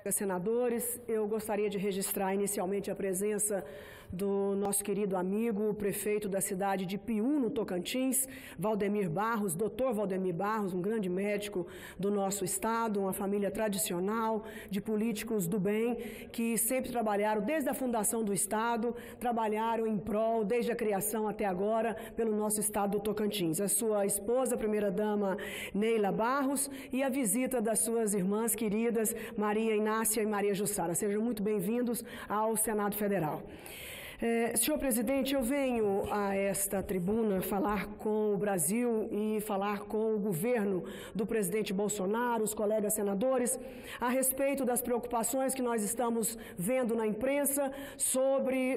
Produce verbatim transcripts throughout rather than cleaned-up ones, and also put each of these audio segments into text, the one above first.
Senadores, eu gostaria de registrar inicialmente a presença do nosso querido amigo, o prefeito da cidade de Piú, no Tocantins, Valdemir Barros, doutor Valdemir Barros, um grande médico do nosso estado, uma família tradicional de políticos do bem que sempre trabalharam desde a fundação do estado, trabalharam em prol, desde a criação até agora, pelo nosso estado do Tocantins. A sua esposa, a primeira-dama Neila Barros, e a visita das suas irmãs queridas, Maria Inácia e Maria Jussara. Sejam muito bem-vindos ao Senado Federal. É, senhor presidente, eu venho a esta tribuna falar com o Brasil e falar com o governo do presidente Bolsonaro, os colegas senadores, a respeito das preocupações que nós estamos vendo na imprensa sobre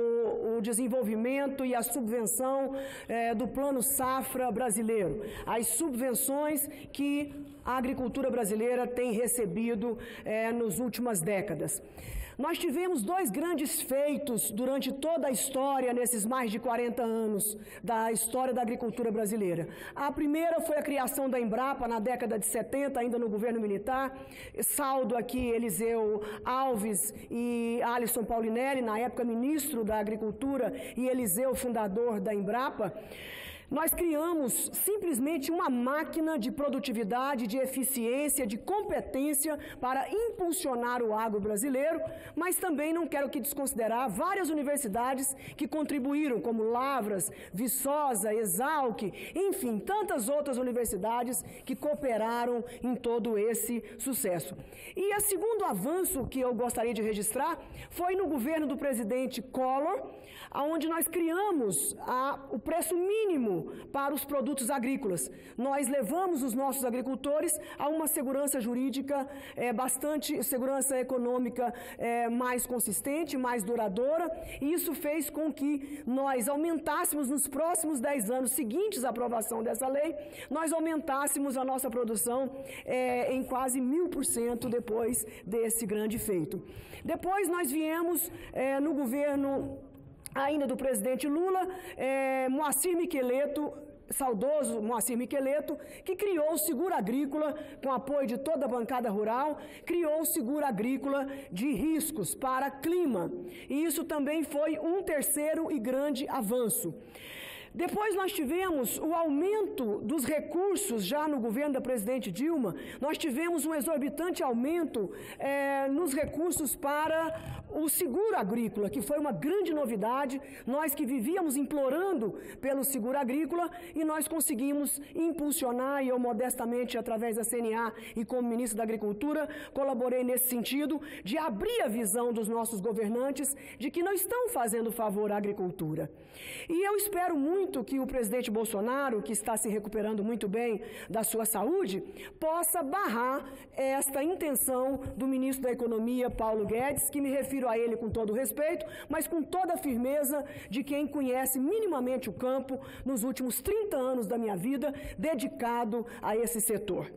o, o desenvolvimento e a subvenção é, do Plano Safra brasileiro, as subvenções que a agricultura brasileira tem recebido é, nas últimas décadas. Nós tivemos dois grandes feitos durante toda a história, nesses mais de quarenta anos da história da agricultura brasileira. A primeira foi a criação da Embrapa na década de setenta, ainda no governo militar. Saldo aqui Eliseu Alves e Alisson Paulinelli, na época ministro da Agricultura, e Eliseu, fundador da Embrapa. Nós criamos simplesmente uma máquina de produtividade, de eficiência, de competência para impulsionar o agro brasileiro, mas também não quero que desconsiderar várias universidades que contribuíram, como Lavras, Viçosa, Exalc, enfim, tantas outras universidades que cooperaram em todo esse sucesso. E o segundo avanço que eu gostaria de registrar foi no governo do presidente Collor, onde nós criamos a, o preço mínimo para os produtos agrícolas. Nós levamos os nossos agricultores a uma segurança jurídica é, bastante, segurança econômica é, mais consistente, mais duradoura, e isso fez com que nós aumentássemos nos próximos dez anos seguintes à aprovação dessa lei, nós aumentássemos a nossa produção é, em quase mil por cento depois desse grande feito. Depois nós viemos é, no governo ainda do presidente Lula, é, Moacir Miqueleto, saudoso Moacir Miqueleto, que criou o Seguro Agrícola, com apoio de toda a bancada rural, criou o Seguro Agrícola de riscos para clima. E isso também foi um terceiro e grande avanço. Depois nós tivemos o aumento dos recursos já no governo da presidente Dilma, nós tivemos um exorbitante aumento é, nos recursos para o seguro agrícola, que foi uma grande novidade, nós que vivíamos implorando pelo seguro agrícola e nós conseguimos impulsionar, e eu modestamente, através da C N A e como ministro da Agricultura, colaborei nesse sentido de abrir a visão dos nossos governantes de que não estão fazendo favor à agricultura. E eu espero muito Muito que o presidente Bolsonaro, que está se recuperando muito bem da sua saúde, possa barrar esta intenção do ministro da Economia, Paulo Guedes, que me refiro a ele com todo respeito, mas com toda a firmeza de quem conhece minimamente o campo nos últimos trinta anos da minha vida dedicado a esse setor.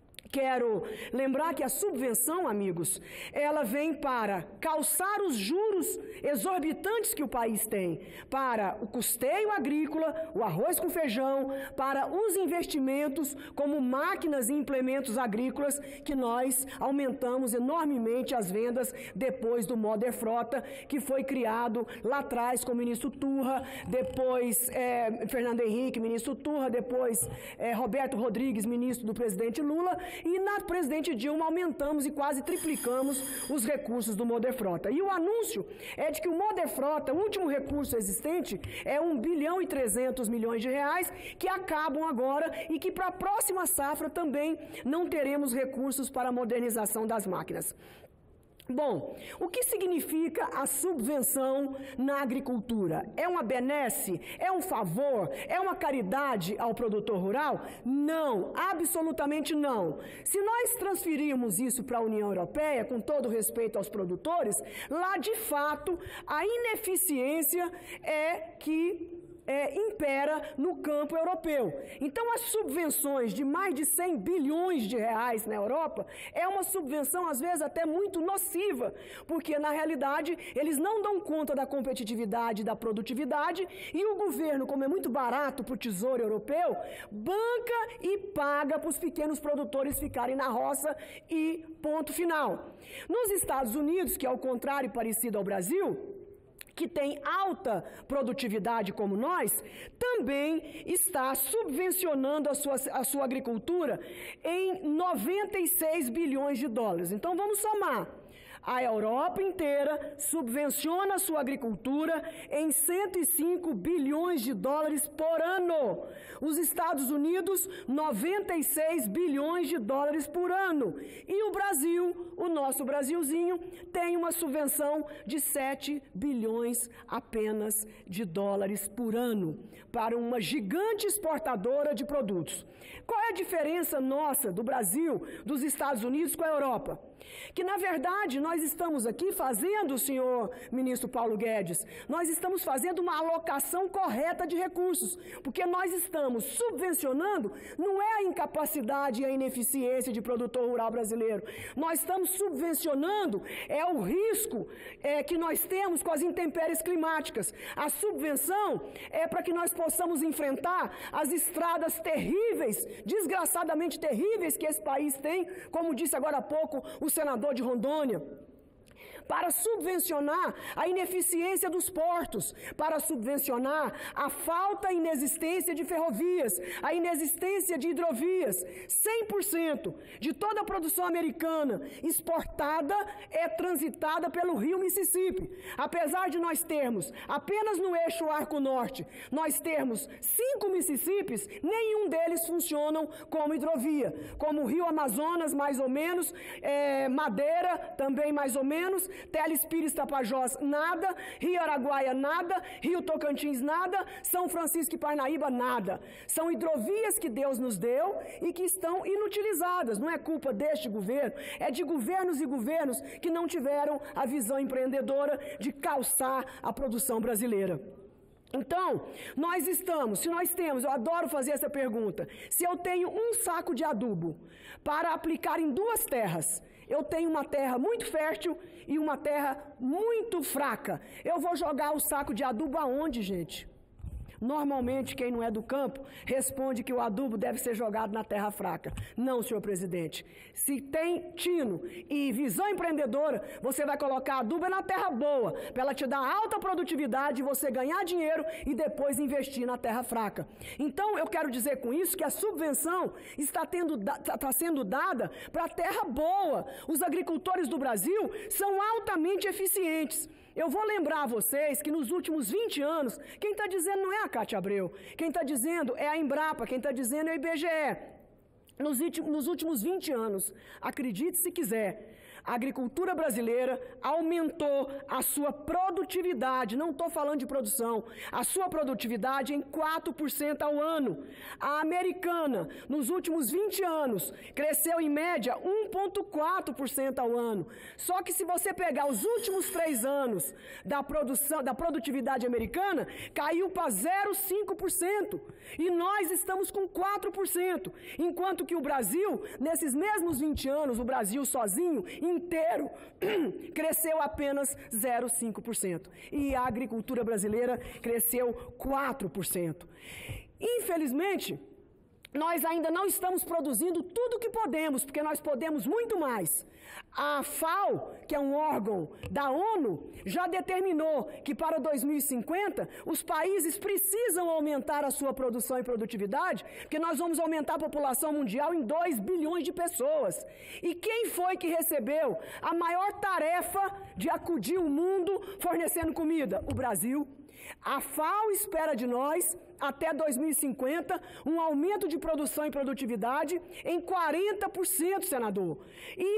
Quero lembrar que a subvenção, amigos, ela vem para calçar os juros exorbitantes que o país tem, para o custeio agrícola, o arroz com feijão, para os investimentos como máquinas e implementos agrícolas, que nós aumentamos enormemente as vendas depois do Moder Frota, que foi criado lá atrás com o ministro Turra, depois é, Fernando Henrique, ministro Turra, depois é, Roberto Rodrigues, ministro do presidente Lula, e na presidente Dilma aumentamos e quase triplicamos os recursos do Moder Frota. E o anúncio é de que o Moder Frota, o último recurso existente, é um bilhão e trezentos milhões de reais, que acabam agora e que para a próxima safra também não teremos recursos para a modernização das máquinas. Bom, o que significa a subvenção na agricultura? É uma benesse? É um favor? É uma caridade ao produtor rural? Não, absolutamente não. Se nós transferirmos isso para a União Europeia, com todo respeito aos produtores, lá de fato a ineficiência é que é, impera no campo europeu. Então, as subvenções de mais de cem bilhões de reais na Europa é uma subvenção, às vezes, até muito nociva, porque, na realidade, eles não dão conta da competitividade e da produtividade, e o governo, como é muito barato para o Tesouro Europeu, banca e paga para os pequenos produtores ficarem na roça e ponto final. Nos Estados Unidos, que é o contrário parecido ao Brasil, que tem alta produtividade como nós, também está subvencionando a sua, a sua agricultura em noventa e seis bilhões de dólares. Então vamos somar. A Europa inteira subvenciona a sua agricultura em cento e cinco bilhões de dólares por ano. Os Estados Unidos, noventa e seis bilhões de dólares por ano. E o Brasil, o nosso Brasilzinho, tem uma subvenção de sete bilhões apenas de dólares por ano para uma gigante exportadora de produtos. Qual é a diferença nossa do Brasil, dos Estados Unidos com a Europa? Que, na verdade, nós estamos aqui fazendo, senhor ministro Paulo Guedes, nós estamos fazendo uma alocação correta de recursos, porque nós estamos subvencionando, não é a incapacidade e a ineficiência de produtor rural brasileiro, nós estamos subvencionando, é o risco é, que nós temos com as intempéries climáticas. A subvenção é para que nós possamos enfrentar as estradas terríveis, desgraçadamente terríveis que esse país tem, como disse agora há pouco o senador de Rondônia, para subvencionar a ineficiência dos portos, para subvencionar a falta e inexistência de ferrovias, a inexistência de hidrovias. cem por cento de toda a produção americana exportada é transitada pelo rio Mississippi. Apesar de nós termos apenas no eixo Arco Norte, nós termos cinco Mississippis, nenhum deles funcionam como hidrovia, como o rio Amazonas, mais ou menos, é, Madeira, também mais ou menos, Teles Pires Tapajós, nada, Rio Araguaia, nada, Rio Tocantins, nada, São Francisco e Parnaíba, nada. São hidrovias que Deus nos deu e que estão inutilizadas. Não é culpa deste governo, é de governos e governos que não tiveram a visão empreendedora de calçar a produção brasileira. Então, nós estamos, se nós temos, eu adoro fazer essa pergunta, se eu tenho um saco de adubo para aplicar em duas terras, eu tenho uma terra muito fértil e uma terra muito fraca, eu vou jogar o saco de adubo aonde, gente? Normalmente, quem não é do campo responde que o adubo deve ser jogado na terra fraca. Não, senhor presidente. Se tem tino e visão empreendedora, você vai colocar adubo na terra boa, para ela te dar alta produtividade, você ganhar dinheiro e depois investir na terra fraca. Então, eu quero dizer com isso que a subvenção está, tendo, está sendo dada para a terra boa. Os agricultores do Brasil são altamente eficientes. Eu vou lembrar a vocês que nos últimos vinte anos, quem está dizendo não é a Cátia Abreu, quem está dizendo é a Embrapa, quem está dizendo é o I B G E. Nos, nos últimos vinte anos, acredite se quiser, a agricultura brasileira aumentou a sua produtividade, não estou falando de produção, a sua produtividade em quatro por cento ao ano. A americana, nos últimos vinte anos, cresceu em média um vírgula quatro por cento ao ano. Só que se você pegar os últimos três anos da produção, da produtividade americana, caiu para zero vírgula cinco por cento. E nós estamos com quatro por cento. Enquanto que o Brasil, nesses mesmos vinte anos, o Brasil sozinho, inteiro, cresceu apenas zero vírgula cinco por cento. E a agricultura brasileira cresceu quatro por cento. Infelizmente, nós ainda não estamos produzindo tudo o que podemos, porque nós podemos muito mais. A FAO, que é um órgão da ONU, já determinou que para dois mil e cinquenta os países precisam aumentar a sua produção e produtividade, porque nós vamos aumentar a população mundial em dois bilhões de pessoas. E quem foi que recebeu a maior tarefa de acudir o mundo fornecendo comida? O Brasil. A FAO espera de nós, até dois mil e cinquenta, um aumento de produção e produtividade em quarenta por cento, senador. E espera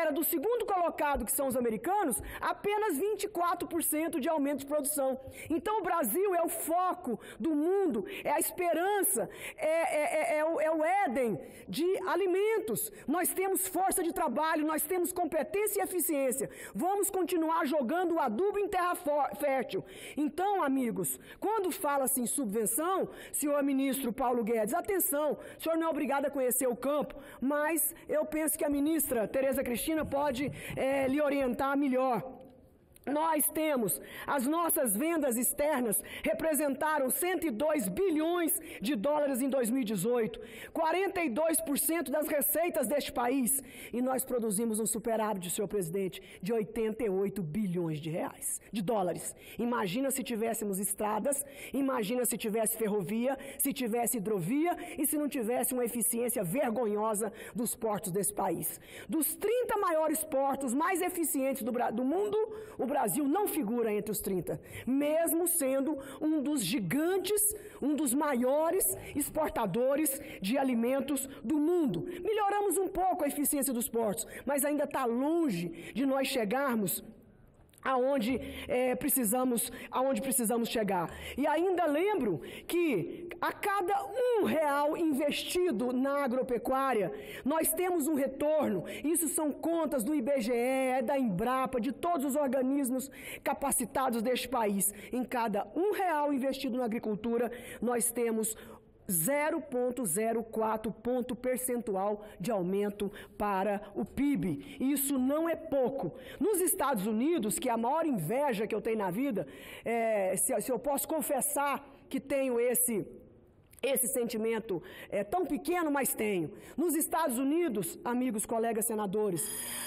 espera do segundo colocado, que são os americanos, apenas vinte e quatro por cento de aumento de produção. Então o Brasil é o foco do mundo, é a esperança, é, é, é, é, o, é o Éden de alimentos. Nós temos força de trabalho, nós temos competência e eficiência. Vamos continuar jogando o adubo em terra fértil. Então, amigos, quando fala-se em subvenção, senhor ministro Paulo Guedes, atenção, o senhor não é obrigado a conhecer o campo, mas eu penso que a ministra Tereza Cristina pode é, lhe orientar melhor. Nós temos, as nossas vendas externas representaram cento e dois bilhões de dólares em dois mil e dezoito, quarenta e dois por cento das receitas deste país, e nós produzimos um superávit, senhor presidente, de oitenta e oito bilhões de reais, de dólares. Imagina se tivéssemos estradas, imagina se tivesse ferrovia, se tivesse hidrovia e se não tivesse uma eficiência vergonhosa dos portos desse país. Dos trinta maiores portos mais eficientes do, do mundo, o Brasil O Brasil não figura entre os trinta, mesmo sendo um dos gigantes, um dos maiores exportadores de alimentos do mundo. Melhoramos um pouco a eficiência dos portos, mas ainda está longe de nós chegarmos aonde é, precisamos, aonde precisamos chegar. E ainda lembro que a cada um real investido na agropecuária, nós temos um retorno. Isso são contas do I B G E, é da Embrapa, de todos os organismos capacitados deste país. Em cada um real investido na agricultura, nós temos zero vírgula zero quatro ponto percentual de aumento para o P I B. Isso não é pouco. Nos Estados Unidos, que é a maior inveja que eu tenho na vida, é, se, se eu posso confessar que tenho esse, esse sentimento é, tão pequeno, mas tenho. Nos Estados Unidos, amigos, colegas senadores,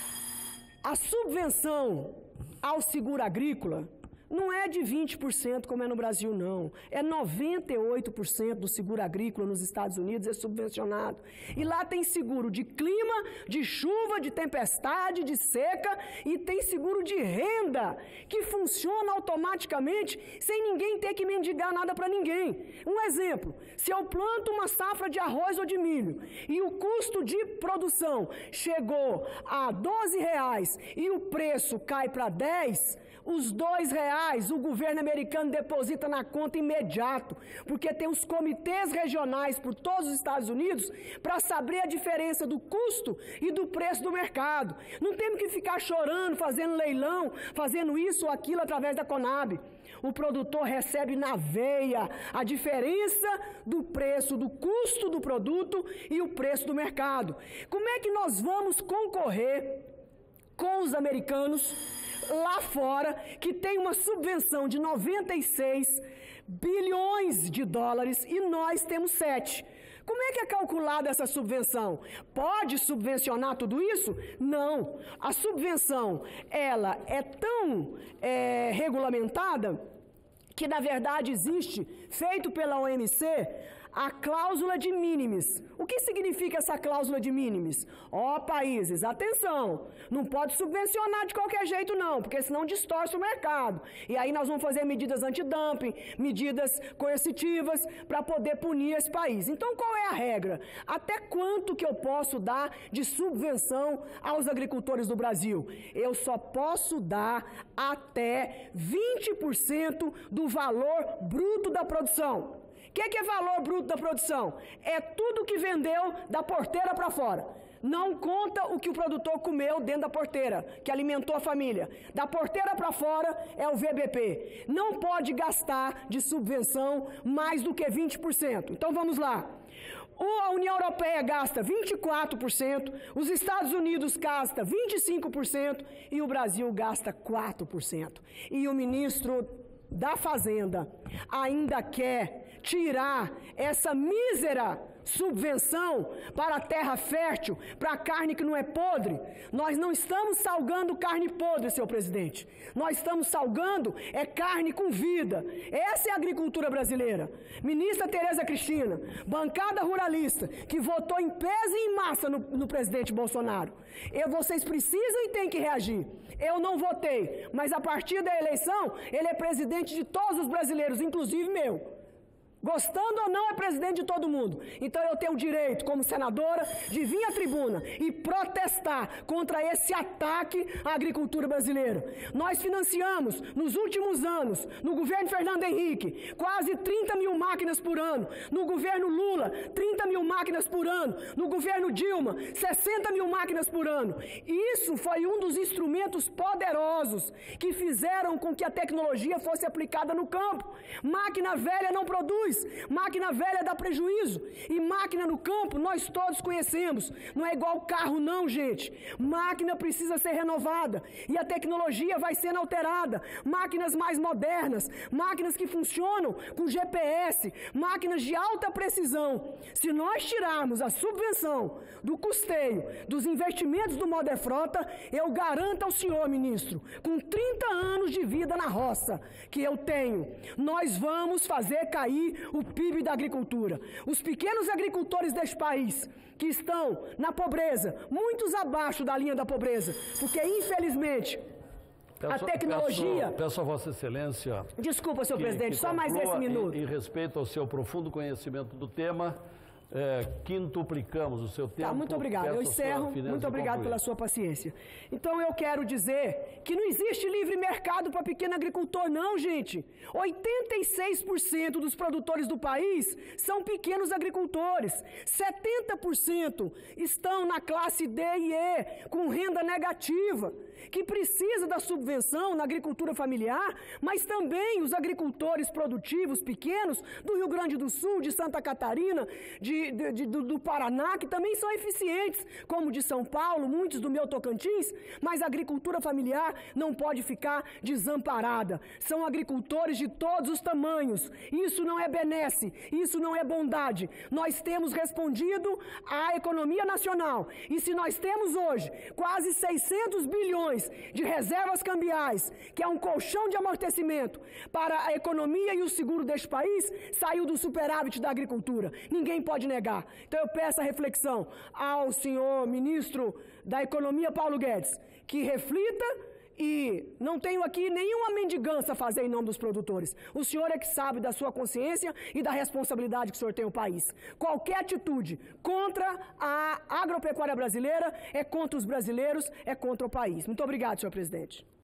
a subvenção ao seguro agrícola não é de vinte por cento como é no Brasil, não. É noventa e oito por cento do seguro agrícola nos Estados Unidos é subvencionado. E lá tem seguro de clima, de chuva, de tempestade, de seca, e tem seguro de renda, que funciona automaticamente sem ninguém ter que mendigar nada para ninguém. Um exemplo, se eu planto uma safra de arroz ou de milho e o custo de produção chegou a doze reais e o preço cai para dez, os dois reais o governo americano deposita na conta imediato, porque tem os comitês regionais por todos os Estados Unidos para saber a diferença do custo e do preço do mercado. Não temos que ficar chorando, fazendo leilão, fazendo isso ou aquilo através da Conab. O produtor recebe na veia a diferença do preço, do custo do produto e o preço do mercado. Como é que nós vamos concorrer com os americanos lá fora, que tem uma subvenção de noventa e seis bilhões de dólares e nós temos sete? Como é que é calculada essa subvenção? Pode subvencionar tudo isso? Não. A subvenção, ela é tão é, regulamentada que, na verdade, existe, feito pela O M C, a cláusula de minimis. O que significa essa cláusula de minimis? Ó, países, atenção, não pode subvencionar de qualquer jeito não, porque senão distorce o mercado. E aí nós vamos fazer medidas antidumping, medidas coercitivas para poder punir esse país. Então qual é a regra? Até quanto que eu posso dar de subvenção aos agricultores do Brasil? Eu só posso dar até vinte por cento do valor bruto da produção. O que, que é valor bruto da produção? É tudo que vendeu da porteira para fora. Não conta o que o produtor comeu dentro da porteira, que alimentou a família. Da porteira para fora é o V B P. Não pode gastar de subvenção mais do que vinte por cento. Então vamos lá. A União Europeia gasta vinte e quatro por cento, os Estados Unidos gasta vinte e cinco por cento e o Brasil gasta quatro por cento. E o ministro da Fazenda ainda quer tirar essa mísera subvenção para a terra fértil, para a carne que não é podre. Nós não estamos salgando carne podre, senhor presidente. Nós estamos salgando é carne com vida. Essa é a agricultura brasileira. Ministra Tereza Cristina, bancada ruralista, que votou em peso e em massa no, no presidente Bolsonaro. E vocês precisam e têm que reagir. Eu não votei, mas a partir da eleição, ele é presidente de todos os brasileiros, inclusive meu. Gostando ou não, é presidente de todo mundo. Então eu tenho o direito, como senadora, de vir à tribuna e protestar contra esse ataque à agricultura brasileira. Nós financiamos, nos últimos anos, no governo Fernando Henrique, quase trinta mil máquinas por ano. No governo Lula, trinta mil máquinas por ano. No governo Dilma, sessenta mil máquinas por ano. Isso foi um dos instrumentos poderosos que fizeram com que a tecnologia fosse aplicada no campo. Máquina velha não produz. Máquina velha dá prejuízo. E máquina no campo nós todos conhecemos. Não é igual carro não, gente. Máquina precisa ser renovada. E a tecnologia vai sendo alterada. Máquinas mais modernas. Máquinas que funcionam com G P S. Máquinas de alta precisão. Se nós tirarmos a subvenção do custeio dos investimentos do Moderfrota, eu garanto ao senhor, ministro, com trinta anos de vida na roça que eu tenho, nós vamos fazer cair o P I B da agricultura. Os pequenos agricultores deste país que estão na pobreza, muitos abaixo da linha da pobreza, porque infelizmente peço, a tecnologia... Peço, peço a Vossa Excelência... Desculpa, senhor que, presidente, que só mais esse minuto. Em, em respeito ao seu profundo conhecimento do tema, é, quintuplicamos o seu tempo. Tá, muito obrigado. Eu encerro. Muito obrigado pela sua paciência. Então eu quero dizer que não existe livre mercado para pequeno agricultor, não, gente. oitenta e seis por cento dos produtores do país são pequenos agricultores. setenta por cento estão na classe D e E, com renda negativa, que precisa da subvenção na agricultura familiar, mas também os agricultores produtivos pequenos do Rio Grande do Sul, de Santa Catarina, de De, de, do, do Paraná, que também são eficientes, como de São Paulo, muitos do meu Tocantins, mas a agricultura familiar não pode ficar desamparada. São agricultores de todos os tamanhos. Isso não é benesse, isso não é bondade. Nós temos respondido à economia nacional. E se nós temos hoje quase seiscentos bilhões de reservas cambiais, que é um colchão de amortecimento para a economia e o seguro deste país, saiu do superávit da agricultura. Ninguém pode negar. Então eu peço a reflexão ao senhor ministro da Economia, Paulo Guedes, que reflita e não tenho aqui nenhuma mendigança a fazer em nome dos produtores. O senhor é que sabe da sua consciência e da responsabilidade que o senhor tem ao país. Qualquer atitude contra a agropecuária brasileira é contra os brasileiros, é contra o país. Muito obrigado, senhor presidente.